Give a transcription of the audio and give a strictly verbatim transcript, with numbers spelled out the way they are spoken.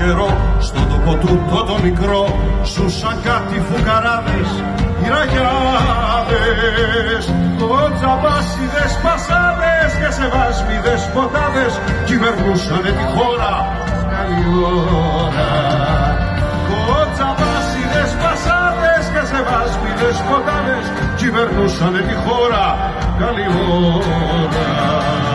καιρό στον τόπο τούτο το μικρό ζούσαν κάτι φουκαράδες, οι ραγιάδες, κοτσαμπάσιδες πασάδες και σεβάσμιδες ποτάδες κυβερνούσανε τη χώρα καλή ώρα. Κοτσαμπάσιδες πασάδες και σεβάσμιδες ποτάδες κυβερνούσανε τη χώρα καλή ώρα.